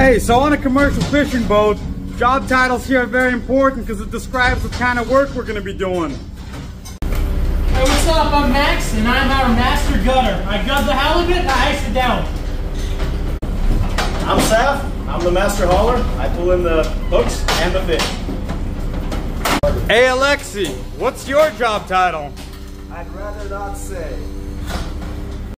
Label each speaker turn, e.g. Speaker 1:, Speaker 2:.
Speaker 1: Hey, so on a commercial fishing boat, job titles here are very important because it describes what kind of work we're going to be doing.
Speaker 2: Hey, what's up? I'm Max, and I'm our master gutter. I gut the halibut and I ice it down.
Speaker 3: I'm Saf. I'm the master hauler. I pull in the hooks and the fish.
Speaker 1: Hey, Alexi, what's your job title?
Speaker 4: I'd rather not say.